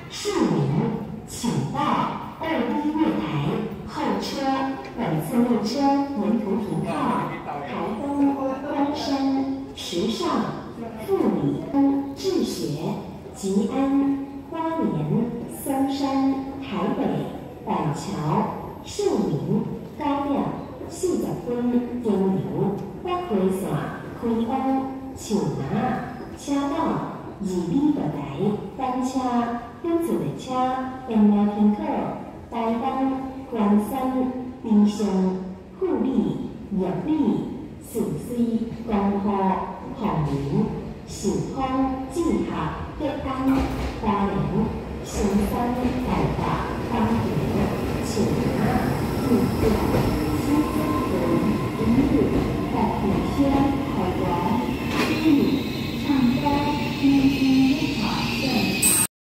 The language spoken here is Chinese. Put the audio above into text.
市民请到2B 月台候车。本次列车沿途停靠台东、关山、池上、富里、志学、吉安、花莲、松山、台北、板桥、秀明、高亮、40分停留，北回线开往树林、车道、2B 月台单车。本次列车沿路停靠台东、关山、bình dương、富里、玉里、慈水、光华、红林、寿丰、志合、德安、花莲。